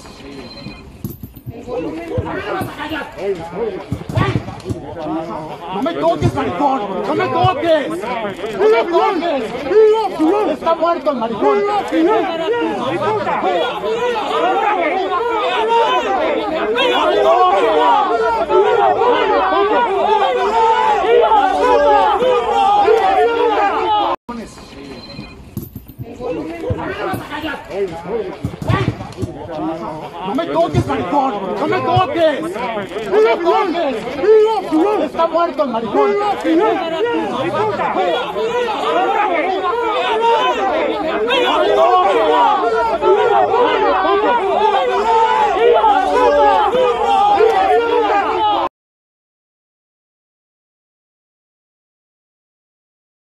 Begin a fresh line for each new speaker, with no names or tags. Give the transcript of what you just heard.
¡No me toques, maricón! ¡No me toques! ¡No me toques! ¡Está muerto el maricón! ¡No me toques, maricón! ¡No me toques! ¡No me toques! ¡Está muerto el maricón!